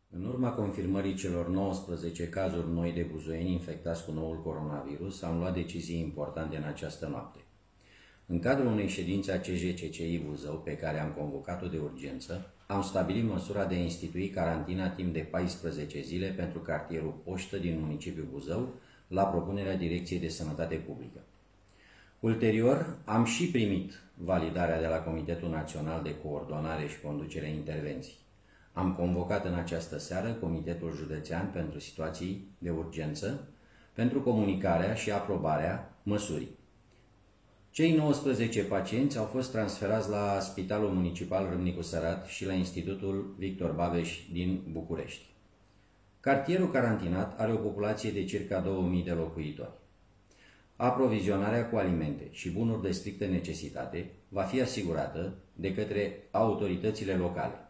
În urma confirmării celor 19 cazuri noi de buzoieni infectați cu noul coronavirus, am luat decizii importante în această noapte. În cadrul unei ședințe a CJCCI Buzău, pe care am convocat-o de urgență, am stabilit măsura de a institui carantina timp de 14 zile pentru cartierul Poștă din municipiul Buzău, la propunerea Direcției de Sănătate Publică. Ulterior, am și primit validarea de la Comitetul Național de Coordonare și Conducere a Intervenției. Am convocat în această seară Comitetul Județean pentru Situații de Urgență pentru comunicarea și aprobarea măsurii. Cei 19 pacienți au fost transferați la Spitalul Municipal Râmnicu Sărat și la Institutul Victor Babeș din București. Cartierul carantinat are o populație de circa 2000 de locuitori. Aprovizionarea cu alimente și bunuri de strictă necesitate va fi asigurată de către autoritățile locale.